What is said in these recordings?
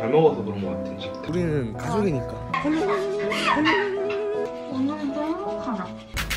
잘 먹어서 그런 것 같아 진짜. 우리는 가족이니까. 오늘도 행복하다.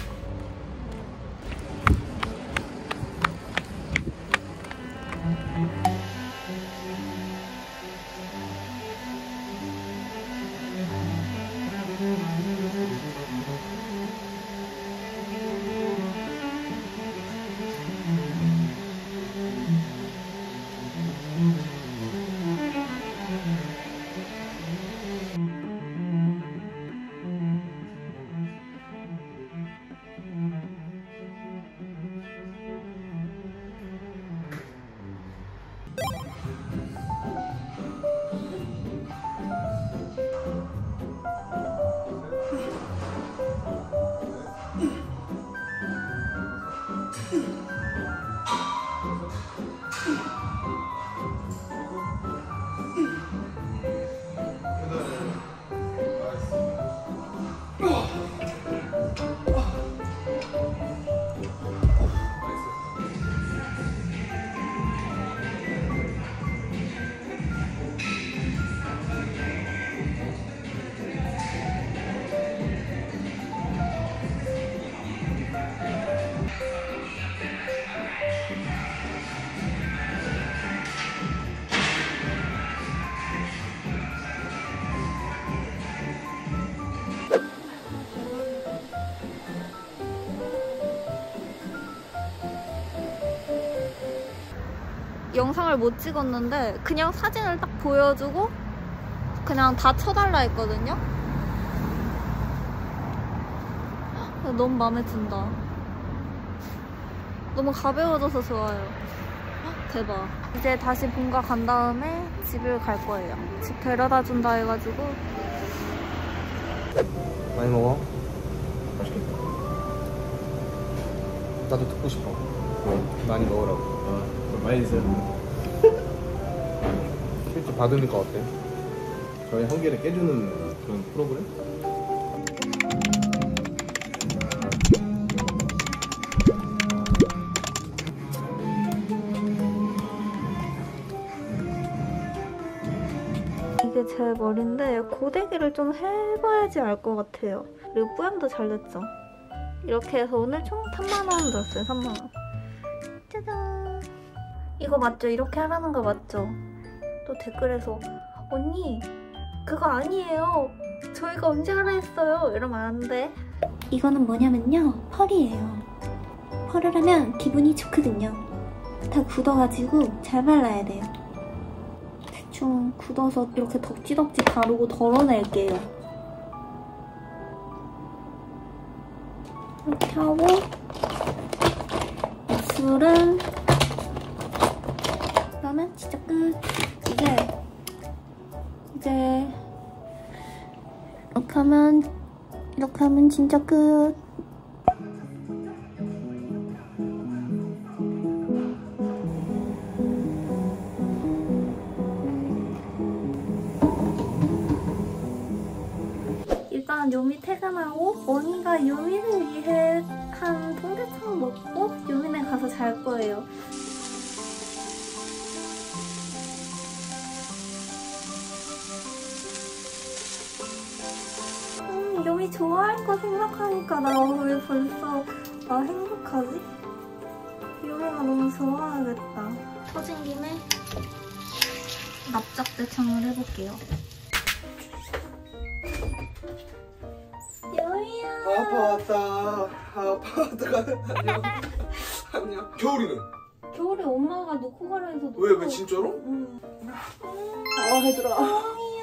영상을 못 찍었는데 그냥 사진을 딱 보여주고 그냥 다 쳐달라 했거든요. 너무 마음에 든다. 너무 가벼워져서 좋아요. 대박. 이제 다시 본가 간 다음에 집을 갈 거예요. 집 데려다 준다 해가지고. 많이 먹어? 맛있겠다. 나도 듣고 싶어. 많이 먹으라고. 많이 드세요. 실제 받으니까 어때? 저희 한계를 깨주는 그런 프로그램? 이게 제 머리인데 고데기를 좀 해봐야지 알 것 같아요. 그리고 뿌염도 잘 됐죠. 이렇게 해서 오늘 총 3만원 들었어요. 3만원. 짜잔. 이거 맞죠? 이렇게 하라는 거 맞죠? 또 댓글에서 언니 그거 아니에요. 저희가 언제 하라 했어요. 이러면 안 돼. 이거는 뭐냐면요. 펄이에요. 펄을 하면 기분이 좋거든요. 다 굳어가지고 잘 발라야 돼요. 대충 굳어서 이렇게 덕지덕지 바르고 덜어낼게요. 이렇게 하고 입술은 그러면 진짜 끝. 이제 이렇게 하면 진짜 끝. 일단 요미 퇴근하고 언니가 요미를 위해 한 통대창 먹고 요미네 가서 잘 거예요. 요미 좋아할 거 생각하니까 나 왜 벌써 행복하지? 요미가 너무 좋아하겠다. 터진 김에 납작대창을 해볼게요. 요미야. 아빠 왔다. 아빠 왔다. 안녕. 안녕. 겨울이는? 겨울에 엄마가 놓고 가라 해서 놓고. 왜 진짜로? 응. 얘들아.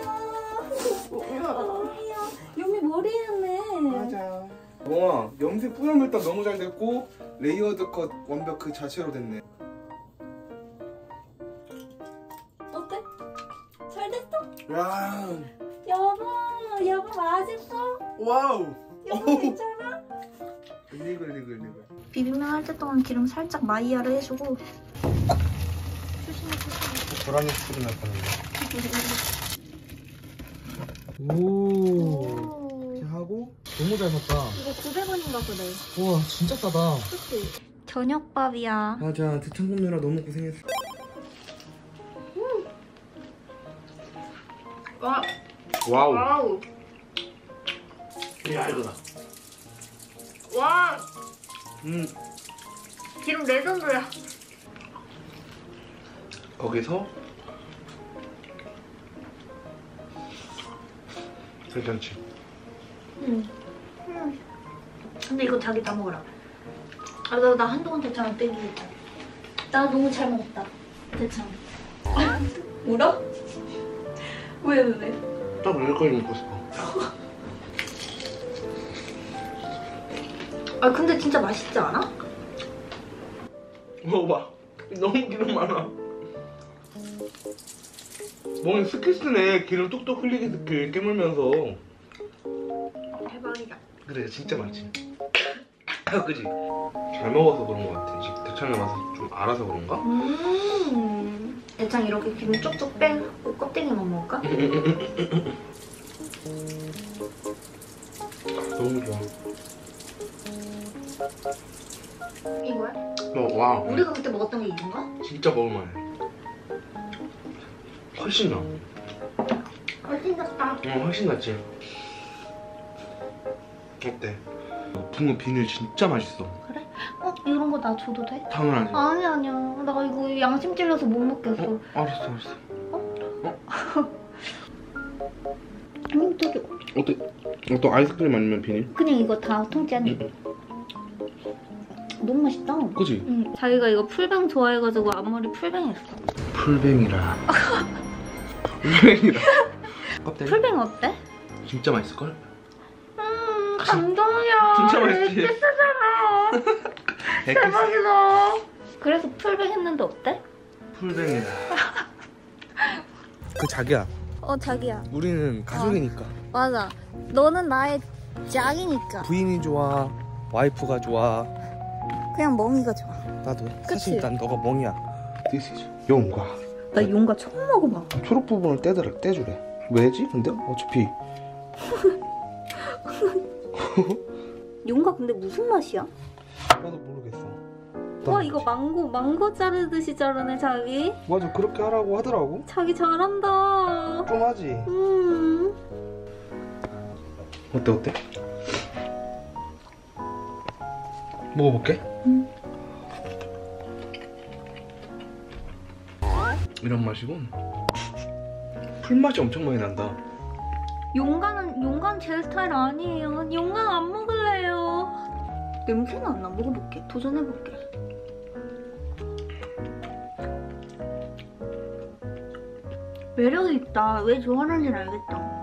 요미야. 요미 머리 했네. 맞아. 멍아, 염색 뿌염 일단 너무 잘 됐고 레이어드 컷 완벽 그 자체로 됐네. 어때? 잘 됐어? 야. 여보 맛있어? 와우. 여보 괜찮아? 니글. 비빔면 할 때 동안 기름 살짝 마이야를 해주고. 고라니 소리 날 뻔했네. 오. 이렇게 하고 너무 잘 샀다. 이거 900원인가 그래. 우와 진짜 싸다. 그치? 저녁밥이야. 맞아. 대창 굽느라 너무 고생했어. 와, 와우. 와우. 야 이거다. 와, 음. 기름 레전드야. 거기서 괜찮지? 근데 이거 자기 다 먹어라. 아, 나 한동안 대창 땡기겠다. 나 너무 잘 먹었다. 대창. 울어? 왜? 딱 여기까지 먹고 싶어. 아, 근데 진짜 맛있지 않아? 먹어봐. 너무 기름 많아. 멍이 스키스네. 기름 뚝뚝 흘리게 이렇게 깨물면서. 대박이다. 그래, 진짜 많지. 그지? 잘 먹어서 그런 거 같아. 지금 대창의 맛을 좀 알아서 그런가? 대창 이렇게 기름 쪽쪽 빼고 껍데기만 먹을까? 너무 좋아. 이거야? 와. 우리가 그때 먹었던 게 이건가? 진짜 먹을만해. 훨씬 나. 훨씬 낫다. 훨씬 낫지. 어때? 붕어 비늘 진짜 맛있어. 그래? 이런 거 나 줘도 돼? 당연하지. 아니야. 나 이거 양심 찔려서 못 먹겠어. 알았어. 아니, 저기 어때? 또 아이스크림 아니면 비닐? 그냥 이거 다 통째 안에. 너무 맛있다. 그지? 응. 자기가 이거 풀뱅 좋아해가지고 앞머리 풀뱅 했어. 풀뱅이라. 풀뱅이라. 껍데기? 풀뱅 어때? 진짜 맛있을걸? 감동이야. 진짜 맛있지? 엑기스잖아. 대박이다. 그래서 풀뱅 했는데 어때? 풀뱅이라. 그 자기야. 자기야. 우리는 가족이니까. 맞아. 너는 나의 짝이니까. 부인이 좋아. 와이프가 좋아. 그냥 멍이가 좋아. 나도. 그치? 사실 난 너가 멍이야. This is 용과. 나 용가 처음 먹어봐. 초록 부분을 떼주래. 왜지? 근데 어차피 용가 근데 무슨 맛이야? 나도 모르겠어. 와, 이거 망고 자르듯이 자르네 자기. 맞아, 그렇게 하라고 하더라고. 자기 잘한다. 좀 하지. 어때? 먹어볼게. 이런 맛이고 풀맛이 엄청 많이 난다. 용가는 제 스타일 아니에요. 용가는 안 먹을래요. 냄새는 안 나. 먹어볼게. 도전해볼게. 매력이 있다. 왜 좋아하는지는 알겠다.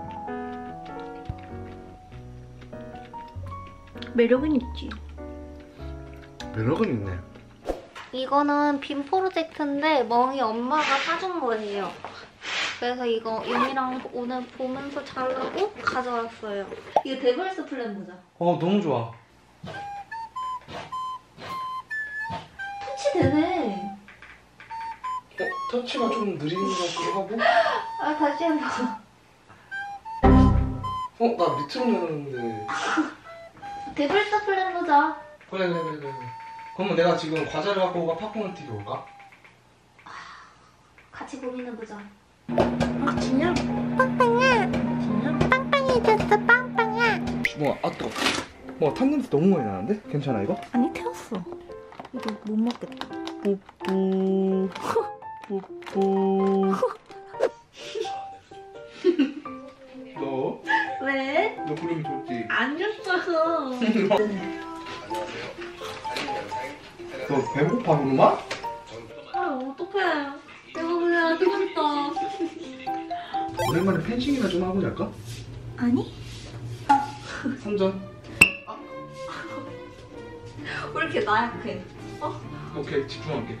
매력은 있지. 매력은 있네. 이거는 빔 프로젝트인데 멍이 엄마가 사준 거예요. 그래서 이거 용이랑 오늘 보면서 자르고 가져왔어요. 이거 데블스 플랜 보자. 너무 좋아. 터치 되네. 터치가 좀 느린 것 같기도 하고. 아, 다시 해봐. 나 밑으로 내렸는데. 데블스 플랜 보자. 그래. 그러면 내가 지금 과자를 갖고 오가 팝콘을 튀겨 올까? 같이 고민해보자. 진짜? 빵빵이야. 진짜? 빵빵해졌어, 빵빵이야. 뜨거워. 탄 냄새 너무 많이 나는데? 괜찮아 이거? 아니, 태웠어. 이거 못 먹겠다. 뿌뿌. 너? 왜? 너 부르면 좋지? 안 줬어. 너 배고파 그러마? 아, 어떡해. 내가 그냥 뜨겁다. 오랜만에 펜싱이나 좀 하고 잘까? 아니? 3전. 왜 이렇게 나약해? 오케이, 집중할게.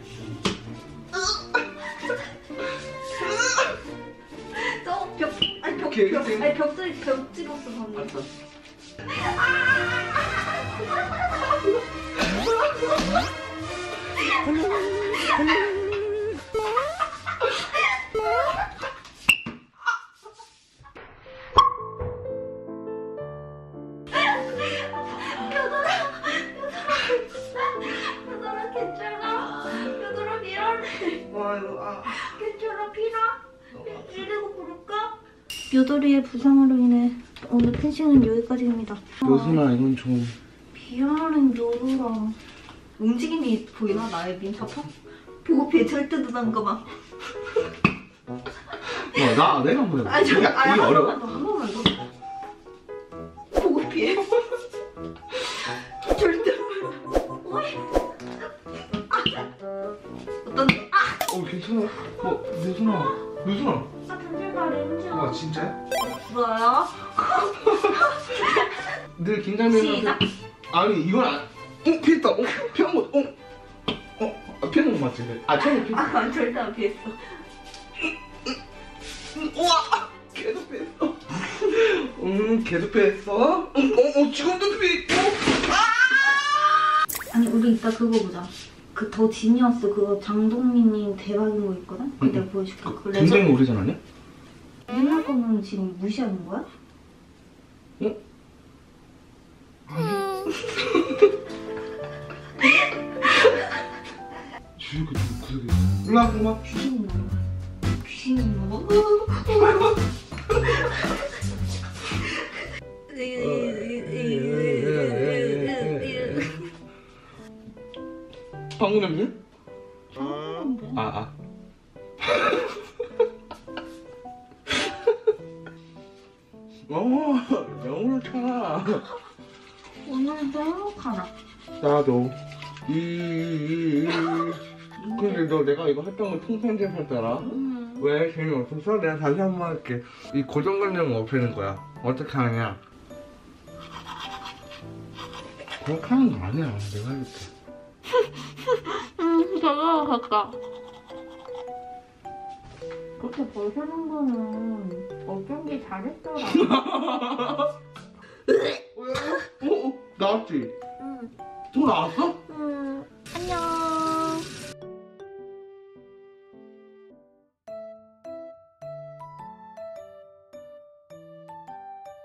벽 찍었어 방금. 알았어. 여덟아 괜찮아. 여덟아 미안해. 괜찮아 피나? 119 부를까? 유도리의 부상으로 인해 오늘 펜싱은 여기까지입니다. 요순아 이건 좀. 미안한 요루라. 움직임이 보이나? 나의 민사파? 보고 피해 절대 누난 거 봐. 내가 한번 해봐. 아니 잠깐. 이게 어려워? 한 번만 더. 보고 피해. 절대. 어이. 어떤데? 괜찮아. 요순아. 아 단질발이 힘들어. 진짜야? 뭐야? 늘 긴장되면. 시작. 아니 이건 피했다. 피한 거. 피한 거 맞지? 처음에 피했어. 절대 안 피했어. 우와! 계속 피했어. 계속 피했어. 지금도 피했고. 아니 우리 이따 그거 보자. 그 더 지니어스 그거 장동민이 대박인 거 있거든? 그거 내가 보여줄게. 그거 굉장히 오래전 아니야? 옛날 거는 지금 무시하는 거야? 응? 주유가 좀 구석에 있어. 일로 와, 엄마. 귀신이 있나 봐. 귀신이 있나 봐. 방구 냄새? 아. 영어를 차. 오늘도 행복하나? 나도. 근데 너 내가 이거 했던 거 통편집했잖아. 왜 재미없었어? 내가 다시 한 번 할게. 이 고정관념을 없애는 거야. 어떻게 하느냐? 그렇게 하는 거 아니야. 내가 해줄게. 저거 갈까? 그렇게 벗어난 거는 어쩐지 잘했더라. 나왔지? 응. 또 나왔어?